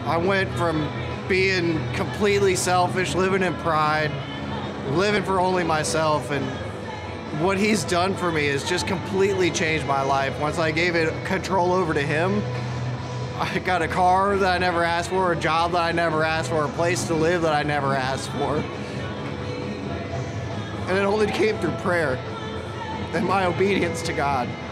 I went from being completely selfish, living in pride, living for only myself, and what he's done for me has just completely changed my life. Once I gave it control over to him, I got a car that I never asked for, a job that I never asked for, a place to live that I never asked for. And it only came through prayer and my obedience to God.